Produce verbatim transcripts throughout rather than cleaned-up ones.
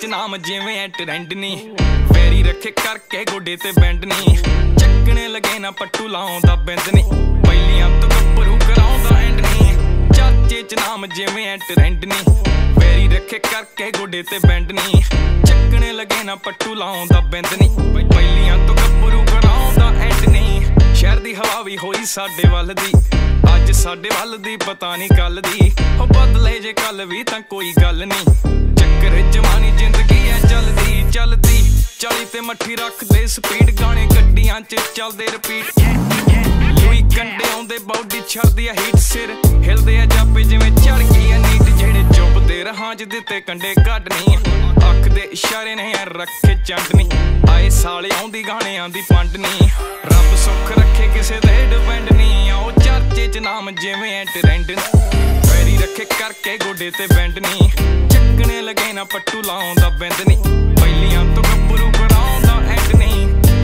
च नाम जिवें है ट्रेंड नी, पैरी रखे करके गोडे ते बैंड नी, चक्कने लगे ना पट्टू लाउंदा बिंद नी, पहिलियां तो गब्बरू कराउंदा एंड नी, चाचे च नाम जिवें है ट्रेंड नी, पैरी रखे करके गोडे ते बैंड नी, चक्कने लगे ना पट्टू लाउंदा बिंद नी, पहिलियां तो गब्बरू कराउंदा एंड नी। शहर दी हवा भी होई साडे वल दी, अज साडे वल दी पता नहीं कल दी, हो बदले जे कल भी तां कोई गल नहीं, चक्कर जवानी जिंदगी है चलदी चलदी, चाली ते मट्ठी रख दे स्पीड, गाने गड्डियां च चलदे रिपीट, लुई कंडे आउंदे बॉडी छड़दी आ हीट, सिर हिलदे आ जापे जिवें चढ़ गई आ नीट, जेड़े चुभदे रहां च दित्ते कंडे घट नहीं, अख दे इशारे ने रखे चंड नहीं, आए साले आउंदी गाने आंदी पंड नहीं, रब सुख रखे किसे ते डिपेंड नहीं, आओ चर्चे च नाम जिवें है ट्रेंड नी, पैरी रखे करके गोडे ते बैंड नी, चक्कने लगे ना पट्टू लाउंदा बिंद नी, पहिलियां तो गब्बरू कराउंदा एंड नहीं।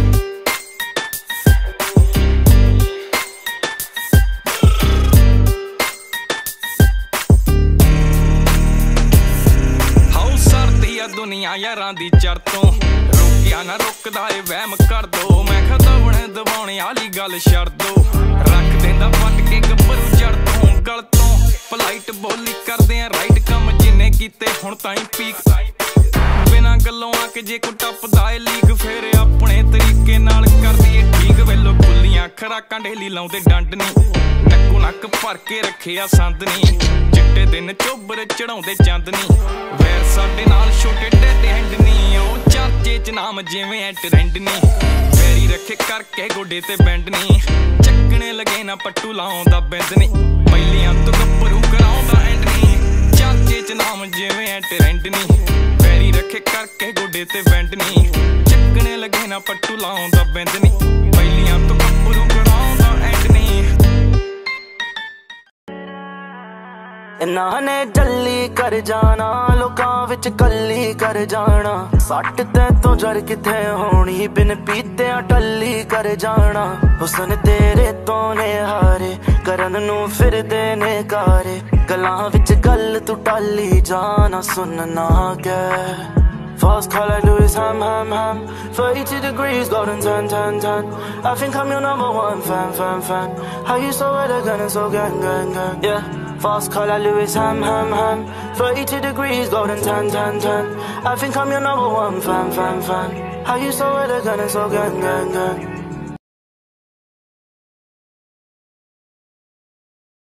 हाउ सरदी आ दुनिया यारां दी चढ़ तों, रोकिया ना रुकदा ए वहम कर दो, मैं खदवणे दबाउणे आली गल छड़ दो, रख देंदा पट के गब्बरू जड़ तों गल तों, पलाइट बोली करदे आ राइट कम जिन्ने कीते हुण ताईं पीक, बिना गल्लों आके जे कोई टपदा ए लीग, फेर अपने तरीके नाल करदी ए ठीक, वेलो खुल्लियां खराकां डेली लाउंदे डंड नी, नक्को नक्क भर के रखिया संद नी, चिट्टे दिन चोबर चढ़ाउंदे चंद नी, वैर साडे नाल छोटे ढेडे हैंड नी, ओ चर्चे च नाम जिवें है ट्रेंड नी, पैरी रखे करके गोडे ते बैंड नी, चक्कने लगे ना पट्टू लाउंदा बिंद नी, पहिलियां तो गब्बरू कराउंदा एंड नी, चर्चे च नाम जिवें है ट्रेंड नी, पैरी रखे करके गोडे ते बैंड नी, चक्कने लगे ना पट्टू लाउंदा बिंद नी, पहिलियां तो गब्बरू कराउंदा एंड नी। इन्हां ने जल्ली कर जाना, लोकां विच कल्ली कर जाना, सट ते तो जर किथे होनी, बिन पीते टल्ली कर जाना, हुसन तेरे तो ने हारे करन नू फिरदे ने कारे, गलां विच गल तू टाली जाना, सुनना कै fast car like Lewis, ham, ham, ham, thirty degrees, golden ten, ten, ten, I think I'm your number one fan, fan, fan, how you so elegant and so gang, gang, gang, yeah. Fast car like Lewis, ham, ham, ham, thirty degrees, golden ten, ten, ten, I think I'm your number one fan, fan, fan, how you so elegant and so gang, gang, gang.